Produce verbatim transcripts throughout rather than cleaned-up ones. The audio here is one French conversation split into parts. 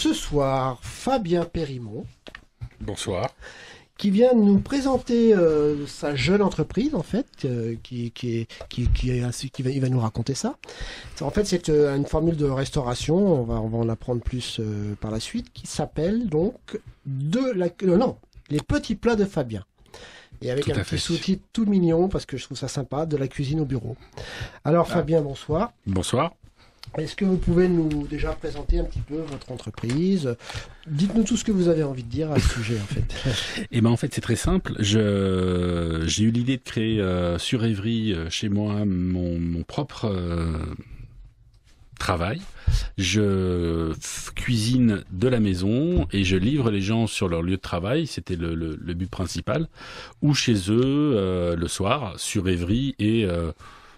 ce soir Fabien Périmont. Bonsoir. Qui vient nous présenter euh, sa jeune entreprise, en fait, euh, qui, qui, est, qui, qui, est assez, qui va, il va nous raconter ça. En fait, c'est euh, une formule de restauration, on va, on va en apprendre plus euh, par la suite, qui s'appelle donc de la, euh, non, les petits plats de Fabien. Et avec tout un petit sous-titre tout mignon, parce que je trouve ça sympa, de la cuisine au bureau. Alors, ah. Fabien, bonsoir. Bonsoir. Est-ce que vous pouvez nous déjà présenter un petit peu votre entreprise? Dites-nous tout ce que vous avez envie de dire à ce sujet, en fait. Eh ben, en fait, c'est très simple. Je, j'ai eu l'idée de créer euh, sur Évry, euh, chez moi, mon, mon propre euh, travail. Je f- cuisine de la maison et je livre les gens sur leur lieu de travail. C'était le, le, le but principal. Ou chez eux, euh, le soir, sur Évry et... Euh,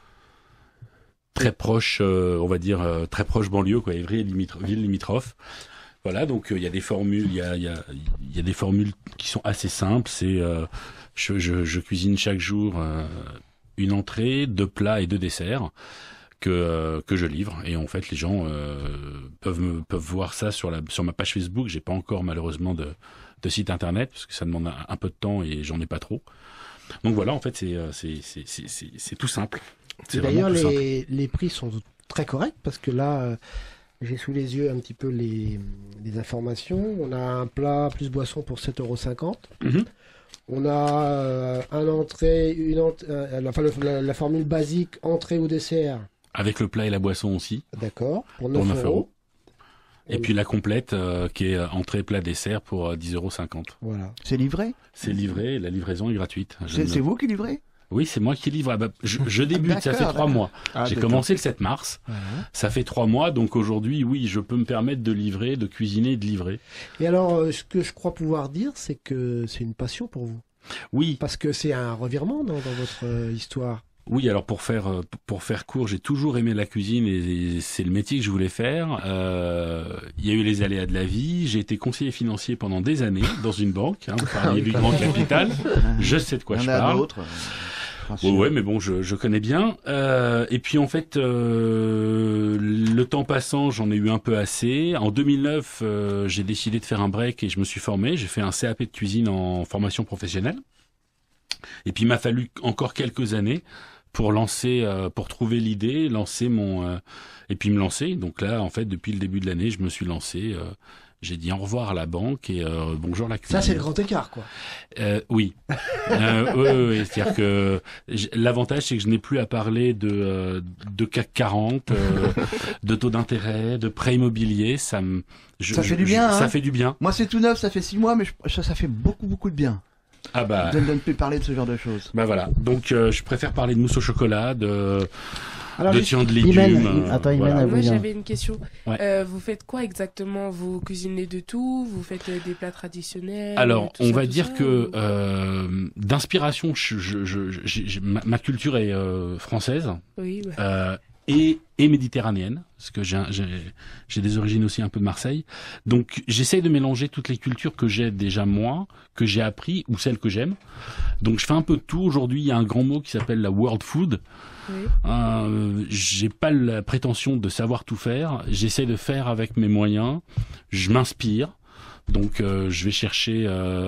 très proche, euh, on va dire euh, très proche banlieue, quoi, Évry et limitro- ville limitrophe. Voilà, donc il euh, y a des formules, il y a il y a il y a des formules qui sont assez simples. C'est euh, je, je je cuisine chaque jour euh, une entrée, deux plats et deux desserts que euh, que je livre. Et en fait, les gens euh, peuvent me peuvent voir ça sur la sur ma page Facebook. J'ai pas encore malheureusement de de site internet parce que ça demande un, un peu de temps et j'en ai pas trop. Donc voilà, en fait, c'est c'est c'est c'est c'est, c'est tout simple. C'est d'ailleurs, les, les prix sont très corrects parce que là, euh, j'ai sous les yeux un petit peu les, les informations. On a un plat plus boisson pour sept euros cinquante. Mm-hmm. On a euh, un entrée, une ent- euh, enfin, le, la, la formule basique, entrée ou dessert. Avec le plat et la boisson aussi. D'accord, pour neuf euros. Et puis la complète euh, qui est entrée, plat, dessert pour euh, dix euros cinquante. Voilà. C'est livré? C'est livré et la livraison est gratuite. C'est, c'est vous qui livrez? Oui, c'est moi qui livre. Ah bah, je, je débute, ça fait trois mois. Ah, J'ai d'accord. commencé le sept mars. Voilà. Ça fait trois mois, donc aujourd'hui, oui, je peux me permettre de livrer, de cuisiner et de livrer. Et alors, ce que je crois pouvoir dire, c'est que c'est une passion pour vous. Oui. Parce que c'est un revirement dans, dans votre euh, histoire. Oui, alors pour faire pour faire court, j'ai toujours aimé la cuisine et c'est le métier que je voulais faire. Euh, il y a eu les aléas de la vie. J'ai été conseiller financier pendant des années dans une banque. Hein, vous parliez du Grand Capital. Je sais de quoi il y je en a parle. D'autres. Ouais, ouais, mais bon, je, je connais bien. Euh, et puis en fait, euh, le temps passant, j'en ai eu un peu assez. En deux mille neuf, euh, j'ai décidé de faire un break et je me suis formé. J'ai fait un C A P de cuisine en formation professionnelle. Et puis il m'a fallu encore quelques années pour lancer, euh, pour trouver l'idée, lancer mon, euh, et puis me lancer. Donc là, en fait, depuis le début de l'année, je me suis lancé. Euh, J'ai dit au revoir à la banque et euh, bonjour la cuisine. Ça, c'est le grand écart, quoi. Euh, oui. euh, oui, oui, c'est-à-dire que l'avantage, c'est que je n'ai plus à parler de, euh, de C A C quarante, euh, de taux d'intérêt, de prêt immobilier. Ça me, je, ça fait je, du bien. Je, hein. Ça fait du bien. Moi, c'est tout neuf, ça fait six mois, mais je, ça, ça fait beaucoup, beaucoup de bien. Ah bah. De ne plus parler de ce genre de choses. Bah voilà. Donc, euh, je préfère parler de mousse au chocolat, de. Alors, de tiens de légumes. Imen, euh, attends, Imen, voilà. Moi, j'avais une question. Ouais. Euh, vous faites quoi exactement? Vous cuisinez de tout? Vous faites euh, des plats traditionnels? Alors, tout on ça, va tout dire ça, que ou... euh, d'inspiration, je, je, je, je, je, ma, ma culture est euh, française oui, bah. euh, et, et méditerranéenne, parce que j'ai, j'ai, j'ai des origines aussi un peu de Marseille. Donc, j'essaye de mélanger toutes les cultures que j'ai déjà moi, que j'ai appris ou celles que j'aime. Donc, je fais un peu de tout. Aujourd'hui, il y a un grand mot qui s'appelle la world food. Oui. Euh, j'ai pas la prétention de savoir tout faire. J'essaie de faire avec mes moyens. Je m'inspire. Donc, euh, je vais chercher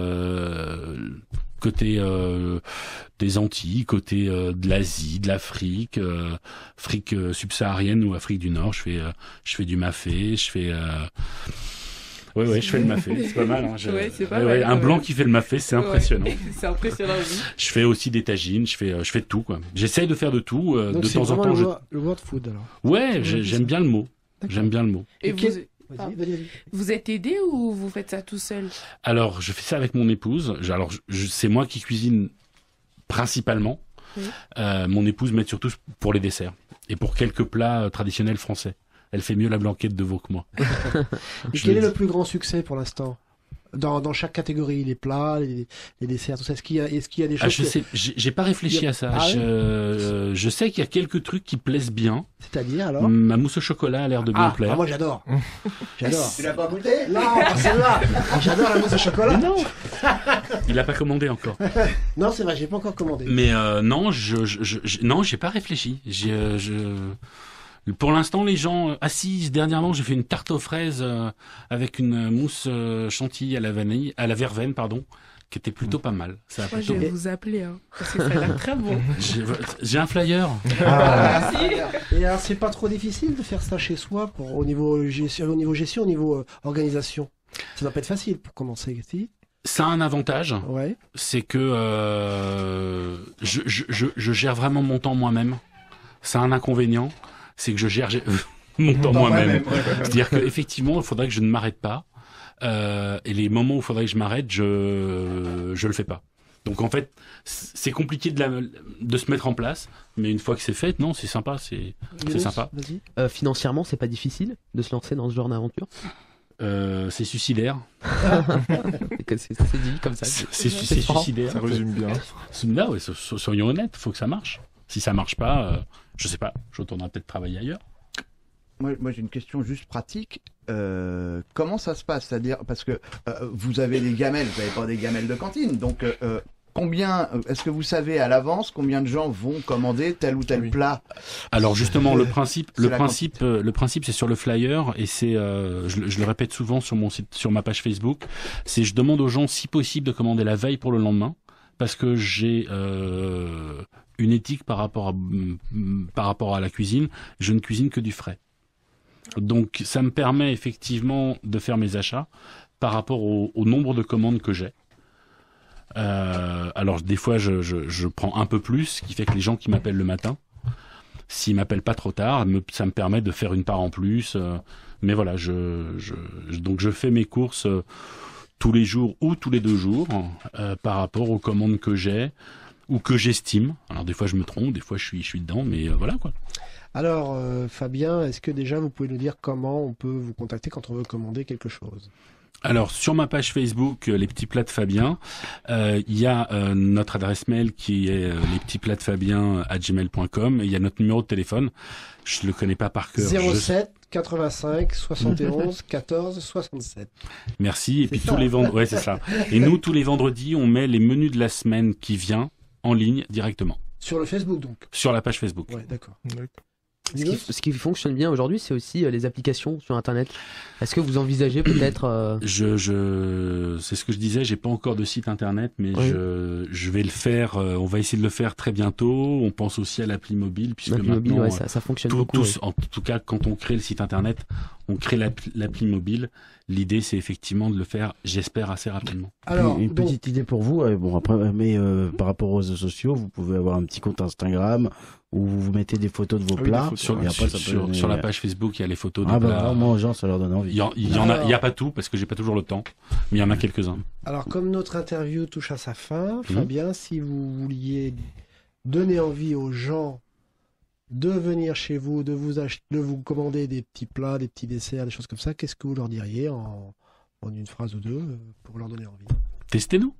euh, côté euh, des Antilles, côté euh, de l'Asie, de l'Afrique, euh, Afrique euh, subsaharienne ou Afrique du Nord. Je fais, euh, je fais du mafé. Je fais. Euh... Oui, oui, je fais le mafé, c'est pas mal. Hein. Je... Ouais, c'est pas ouais, mal. Ouais, un blanc qui fait le mafé, c'est impressionnant. Ouais, c'est impressionnant, oui. Je fais aussi des tagines, je fais, je fais de tout, quoi. J'essaye de faire de tout. Euh, Donc de c'est temps en temps, le, je... le world food, alors. Ouais, j'ai, j'aime bien le mot. D'accord. J'aime bien le mot. Et Okay. vous... Vas-y, vas-y, vas-y. Vous êtes aidé ou vous faites ça tout seul? Alors, je fais ça avec mon épouse. Alors, je, je, c'est moi qui cuisine principalement. Oui. Euh, mon épouse m'aide surtout pour les desserts et pour quelques plats euh, traditionnels français. Elle fait mieux la blanquette de veau que moi. Et quel est le plus grand succès pour l'instant? Dans, dans chaque catégorie, les plats, les, les desserts, tout ça. Est-ce qu'il y a, est-ce qu'il y a des choses ah, je que... sais, j'ai, j'ai pas réfléchi a... à ça. Ah, je, oui euh, je sais qu'il y a quelques trucs qui plaisent bien. C'est-à-dire, alors? Ma mousse au chocolat a l'air de bien ah, plaire. Ah, moi, j'adore. J'adore. Tu l'as pas goûté? Non, pas celle-là. J'adore la mousse au chocolat. Mais non. Il a pas commandé encore. Non, c'est vrai, j'ai pas encore commandé. Mais euh, non, je, je, je, je, non, j'ai pas réfléchi. J'ai, je, Pour l'instant, les gens assisent. Dernièrement, j'ai fait une tarte aux fraises euh, avec une mousse euh, chantilly à la vanille, à la verveine, pardon, qui était plutôt pas mal. Ça a Moi, plutôt... je vais vous appeler, hein, parce que ça a l'air très bon. J'ai, j'ai un flyer. Ah. Merci. Et alors, c'est pas trop difficile de faire ça chez soi pour, au niveau gestion, au niveau gestion, au niveau euh, organisation. Ça doit pas être facile pour commencer, si. Ça a un avantage, Ouais. c'est que euh, je, je, je, je gère vraiment mon temps moi-même. Ça a un inconvénient, c'est que je gère j'ai- mon temps moi-même. C'est-à-dire qu'effectivement, il faudrait que je ne m'arrête pas. Euh, et les moments où il faudrait que je m'arrête, je je le fais pas. Donc en fait, c'est compliqué de, la, de se mettre en place, mais une fois que c'est fait, non, c'est sympa, c'est c'est Younes, sympa. Vas-y. Euh, financièrement, c'est pas difficile de se lancer dans ce genre d'aventure. Euh, c'est suicidaire. C'est que c'est c'est dit comme ça. C'est c'est- C'est c'est franc. suicidaire. Ça résume bien. C'est- Là, ouais, so- so- soyons honnêtes, faut que ça marche. Si ça marche pas, euh, je sais pas, je retournerai peut-être travailler ailleurs. Moi, moi j'ai une question juste pratique. Euh, comment ça se passe? C'est-à-dire, parce que euh, vous avez des gamelles, vous n'avez pas des gamelles de cantine. Donc, euh, euh, combien, est-ce que vous savez à l'avance combien de gens vont commander tel ou tel Oui. plat? Alors justement, le C'est- principe, c'est le la principe, euh, le principe, c'est sur le flyer et c'est, euh, je, le- je le répète souvent sur mon site, sur ma page Facebook, c'est je demande aux gens si possible de commander la veille pour le lendemain parce que j'ai euh, une éthique par rapport à mm, par rapport à la cuisine. Je ne cuisine que du frais. Donc ça me permet effectivement de faire mes achats par rapport au, au nombre de commandes que j'ai. Euh, alors des fois je, je, je prends un peu plus, ce qui fait que les gens qui m'appellent le matin, s'ils m'appellent pas trop tard, me- ça me permet de faire une part en plus. euh, mais voilà, je, je, je- donc je fais mes courses euh, tous les jours ou tous les deux jours euh, par rapport aux commandes que j'ai ou que j'estime. Alors des fois je me trompe, des fois je suis, je suis dedans, mais euh, voilà quoi. Alors, euh, Fabien, est-ce que déjà vous pouvez nous dire comment on peut vous contacter quand on veut commander quelque chose? Alors sur ma page Facebook, euh, les petits plats de Fabien, euh, il y a euh, notre adresse mail qui est euh, les petits plats de Fabien à gmail point com et il y a notre numéro de téléphone. Je le connais pas par cœur. zéro Je- sept quatre-vingt-cinq soixante et onze quatorze soixante-sept. Merci. Et puis ça. tous les vendredis, ouais c'est ça. Et nous tous les vendredis, on met les menus de la semaine qui vient en ligne directement Sur le Facebook, donc. sur la page Facebook. Ouais, d'accord. D'accord. Ce qui, ce qui fonctionne bien aujourd'hui, c'est aussi euh, les applications sur Internet. Est-ce que vous envisagez peut-être euh, Je, je, c'est ce que je disais. J'ai pas encore de site internet, mais Oui. je, je vais le faire. euh, On va essayer de le faire très bientôt. On pense aussi à l'appli mobile, puisque l'appli mobile, maintenant, ouais, ça, ça fonctionne tout- beaucoup. tous, ouais. en tout cas, quand on crée le site internet, on crée l'appli l'appli mobile. L'idée, c'est effectivement de le faire, j'espère, assez rapidement. Alors, une une donc, petite idée pour vous, euh, bon après, mais euh, par rapport aux réseaux sociaux, vous pouvez avoir un petit compte Instagram où vous vous mettez des photos de vos Ah oui, des plats. photos, Sur, et après, sur, ça peut sur- donner- sur la page Facebook, il y a les photos des Ah bah plats. vraiment, aux gens, ça leur donne Il envie. y, en, il y en a, Alors- il y a pas tout parce que j'ai pas toujours le temps, mais il y en a quelques-uns. alors, comme notre interview touche à sa fin, Mhm. Fabien, si vous vouliez donner envie aux gens de venir chez vous, de vous acheter, de vous commander des petits plats, des petits desserts, des choses comme ça, qu'est-ce que vous leur diriez en, en une phrase ou deux euh, pour leur donner envie? Testez-nous.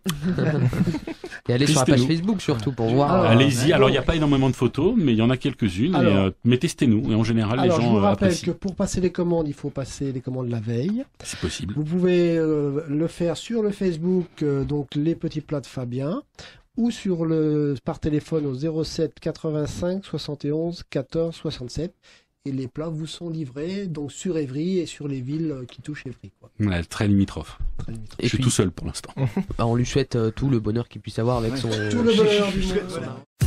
Et allez sur la page Testez-nous. Facebook surtout pour voir. Alors, euh, Allez-y. ouais. Alors, il n'y a pas énormément de photos, mais il y en a quelques-unes. et, Alors- euh, mais testez-nous. Et en général, Alors, les je gens vous euh, rappelle apprécient. que pour passer les commandes, il faut passer les commandes la veille. C'est possible. Vous pouvez euh, le faire sur le Facebook, euh, donc les petits plats de Fabien, ou sur le par téléphone au zéro sept quatre-vingt-cinq soixante et onze quatorze soixante-sept. Et les plats vous sont livrés donc sur Évry et sur les villes euh, qui touchent Évry, quoi. Ouais, très limitrophe. Très limitrophe. Et Je suis puis- tout seul pour l'instant. bah, on lui souhaite euh, tout le bonheur qu'il puisse avoir avec Ouais. son. Tout le bonheur du monde. Voilà.